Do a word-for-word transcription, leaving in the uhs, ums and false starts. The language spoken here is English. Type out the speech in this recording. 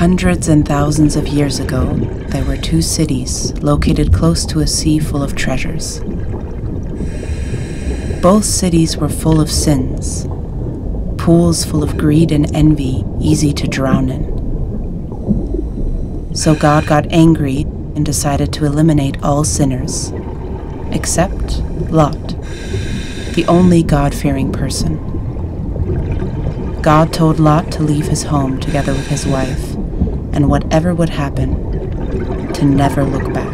Hundreds and thousands of years ago, there were two cities located close to a sea full of treasures. Both cities were full of sins, pools full of greed and envy, easy to drown in. So God got angry and decided to eliminate all sinners, except Lot, the only God-fearing person. God told Lot to leave his home together with his wife, and whatever would happen, to never look back.